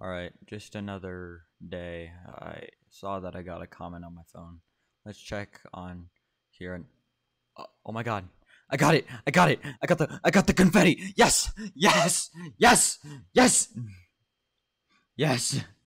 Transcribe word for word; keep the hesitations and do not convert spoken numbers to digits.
Alright, just another day. I saw that I got a comment on my phone. Let's check on here. And oh, oh my god. I got it. I got it. I got the I got the confetti. Yes. Yes. Yes. Yes. Yes.